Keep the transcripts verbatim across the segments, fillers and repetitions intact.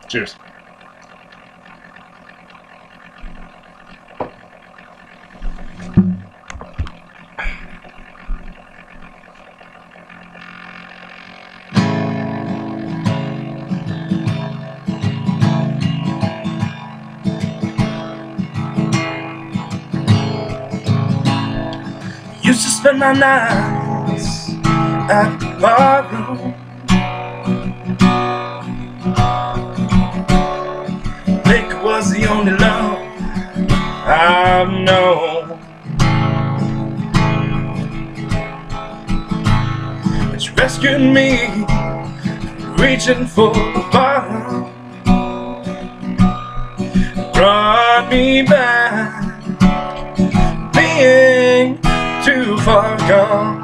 Cheers. Used to spend my nights at the barroom. Liquor was the only love I've known. It's rescued me from reaching for the bottom, brought me back being too far gone.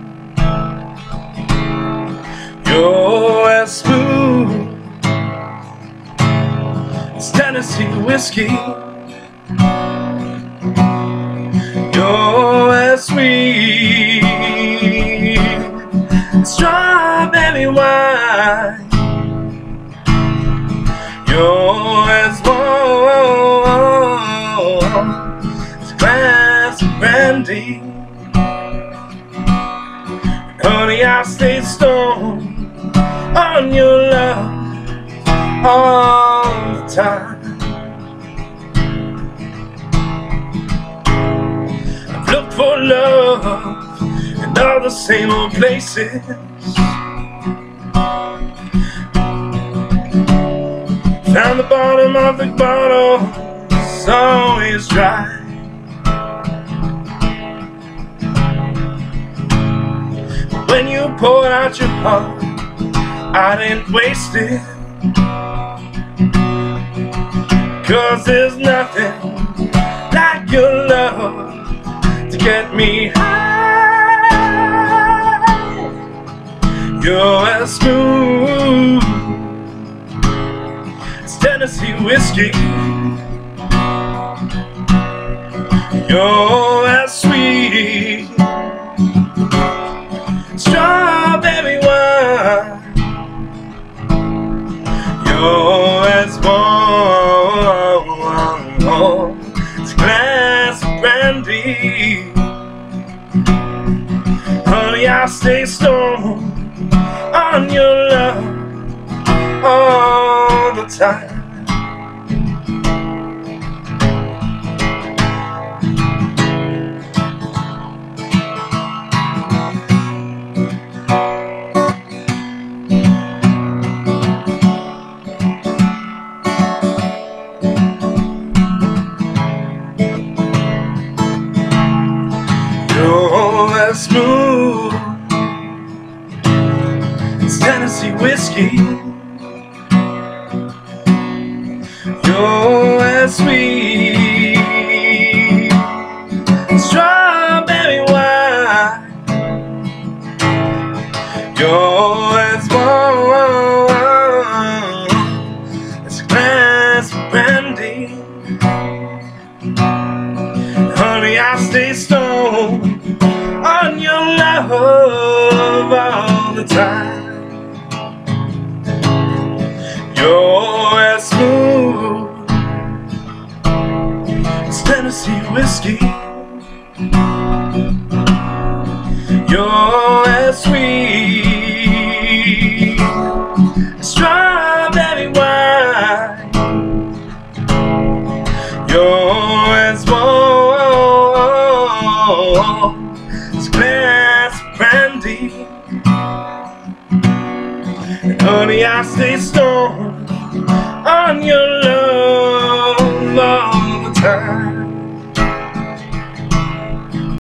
You're as smooth as Tennessee whiskey. You're as sweet as strawberry wine. You're as warm as a glass of brandy. Honey, I stay stoned on your love all the time. I've looked for love in all the same old places. Found the bottom of the bottle, it's always dry. When you poured out your heart, I didn't waste it, 'cause there's nothing like your love to get me high. You're as smooth as Tennessee whiskey. You're as sweet strawberry wine. You're as warm as a glass of brandy. Honey, I stay stoned on your love all the time. You're as smooth as Tennessee whiskey. You're as sweet as strawberry wine. You're as warm as a glass of brandy. Honey, I stay stoned on your love all the time. You're as smooth as Tennessee whiskey. You're as sweet as strawberry wine. You're as warm as a glass of brandy. And honey, I stay stoned on your